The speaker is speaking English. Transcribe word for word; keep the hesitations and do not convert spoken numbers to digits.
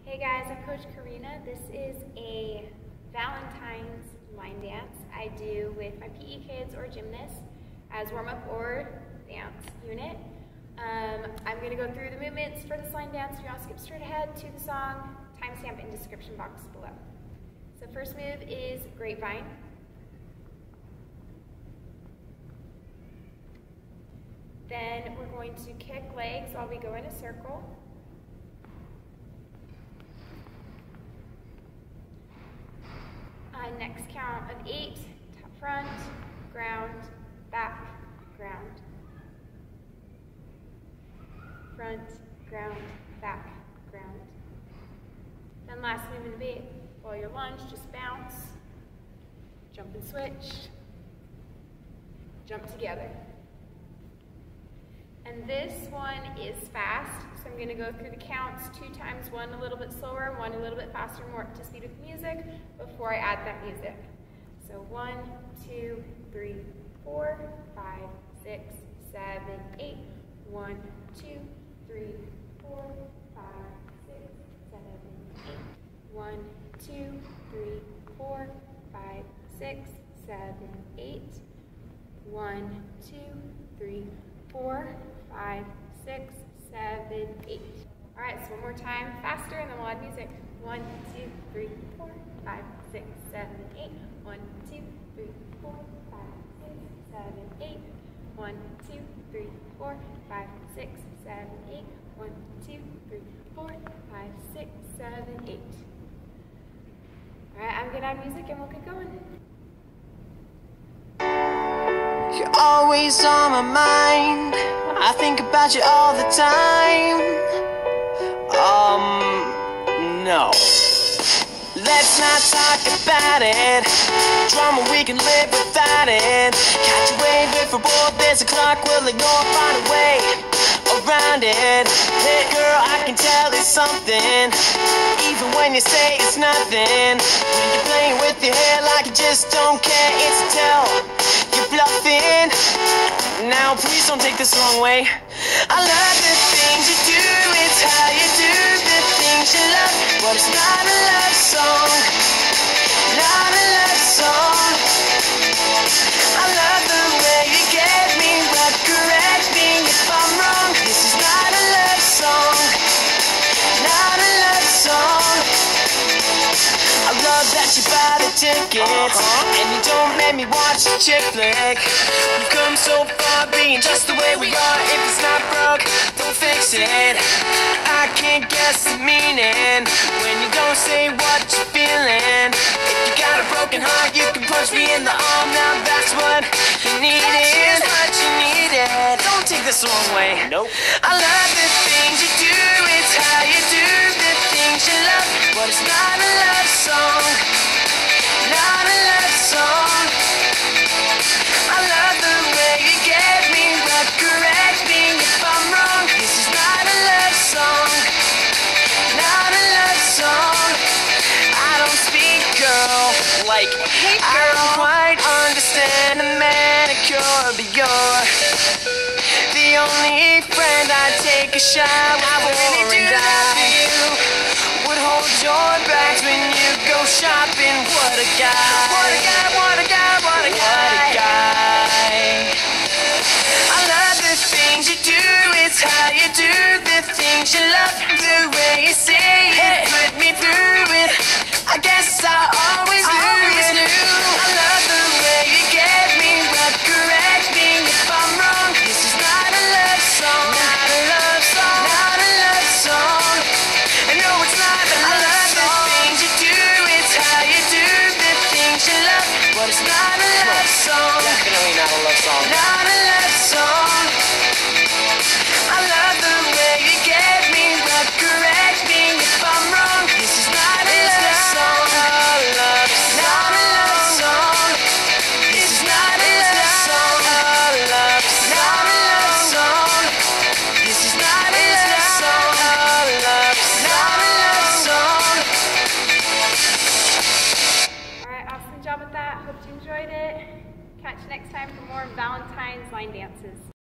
Hey guys, I'm Coach Karina. This is a Valentine's line dance I do with my P E kids or gymnasts as warm-up or dance unit. Um, I'm going to go through the movements for this line dance. If you want to skip straight ahead to the song, timestamp in the description box below. So first move is grapevine. Then we're going to kick legs while we go in a circle. Uh, next count of eight, top front, ground, back, ground. Front, ground, back, ground. Then last move in the beat, while you're lunge, just bounce, jump and switch, jump together. And this one is fast, so I'm going to go through the counts two times, one a little bit slower, one a little bit faster, more up to speed with music, before I add that music. So one, two, three, four, five, six, seven, eight. One, two, three, four, five, six, seven, eight. One, two, three, four, five, six, seven, eight. One, two, three, four, five, six, seven, eight. All right, so one more time, faster, and then we'll add music. One, two, three, four, five, six, seven, eight. One, two, three, four, five, six, seven, eight. One, two, three, four, five, six, seven, eight. One, two, three, four, five, six, seven, eight. All right, I'm gonna add music and we'll get going. You're always on my mind. I think about you all the time. Um, no. Let's not talk about it. Drama, we can live without it. Catch a wave if we're bored, there's a clock, we'll ignore, find a way around it. Hey girl, I can tell it's something, even when you say it's nothing. When you're playing with your hair like you just don't care, it's a tell. You're bluffing. Now please don't take this the wrong way. I love the things you do, it's how you do the things you love. But it's not a love song, not a love song. I love the way you get me, but correct me if I'm wrong. This is not a love song, not a love song. I love that you buy the tickets, uh-huh. And you don't make me watch a chick flick. We've come so far being just the way we are. If it's not broke, don't fix it. I can't guess the meaning when you don't say what you're feeling. If you got a broken heart, you can punch me in the arm. Now that's what you needed. That's what you needed. Don't take this the wrong way. Nope. I love the things you do, it's how you do the things you love. But it's not a love song, not a love song. I love the way you get me, but correct me if I'm wrong. This is not a love song, not a love song. I don't speak, girl, like hey, girl. I don't quite understand the manicure, but you're the only friend I take a shot with. I would really do that for you. Would hold your back when you go shopping. What a guy, what a guy, what a guy, what a guy, what a guy. I love the things you do, it's how you do the things you love. The way you say it, put me through it. I guess I always knew it. I love the way you get me, but correct me if I'm wrong. This is not a love song, not a love song, not a love song. I know it's not a love song. I love the things you do, it's how you do the things you love. But it's not a love song, definitely not a love song, not a love song. I love the way you get me, but correct me if I'm wrong. This is not a love song, not a love song. This is not a love song, not a love song. This is not a love song, not a love song. All right, awesome job with that. Hope you enjoyed it. Catch you next time for more Valentine's line dances.